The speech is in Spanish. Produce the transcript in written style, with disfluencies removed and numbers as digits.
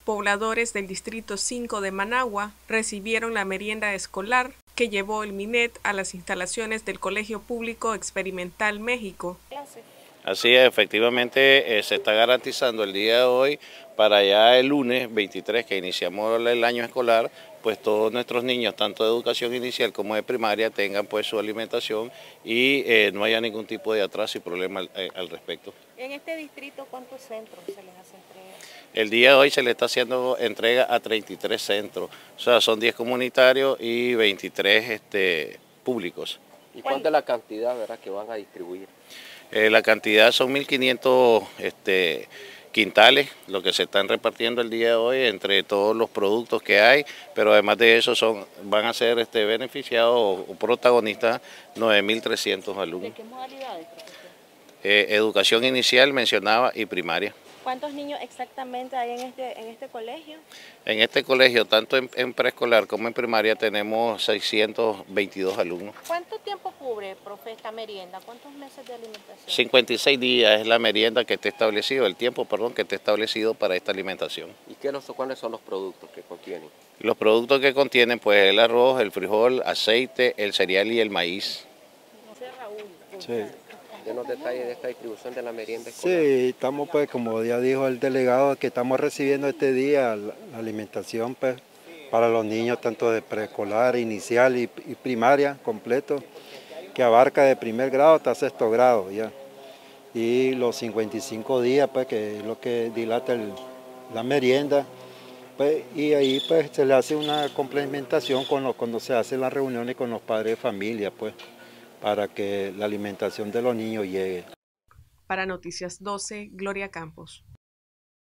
Pobladores del Distrito 5 de Managua recibieron la merienda escolar que llevó el MINET a las instalaciones del Colegio Público Experimental México. Así es, efectivamente se está garantizando el día de hoy para ya el lunes 23 que iniciamos el año escolar, pues todos nuestros niños, tanto de educación inicial como de primaria, tengan pues su alimentación y no haya ningún tipo de atraso y problema al respecto. En este distrito, ¿cuántos centros se les hace entrega? El día de hoy se le está haciendo entrega a 33 centros, o sea, son 10 comunitarios y 23 públicos. ¿Y cuánto es la cantidad, verdad, que van a distribuir? La cantidad son 1.500 quintales, lo que se están repartiendo el día de hoy entre todos los productos que hay, pero además de eso van a ser beneficiados o protagonistas 9.300 alumnos. ¿De qué modalidades, profesor? Educación inicial mencionaba y primaria. ¿Cuántos niños exactamente hay en este colegio? En este colegio, tanto en preescolar como en primaria, tenemos 622 alumnos. ¿Cuánto tiempo cubre, profe, esta merienda? ¿Cuántos meses de alimentación? 56 días es la merienda que está establecido, el tiempo, perdón, que está establecido para esta alimentación. ¿Y cuáles son los productos que contienen? Los productos que contienen, pues el arroz, el frijol, aceite, el cereal y el maíz. Sí. Denos detalles de esta distribución de la merienda escolar. Sí, estamos pues, como ya dijo el delegado, que estamos recibiendo este día la alimentación pues, para los niños tanto de preescolar, inicial y primaria completo, que abarca de primer grado hasta sexto grado ya. Y los 55 días pues, que es lo que dilata la merienda, pues, y ahí pues se le hace una complementación cuando se hacen las reuniones con los padres de familia pues, para que la alimentación de los niños llegue. Para Noticias 12, Gloria Campos.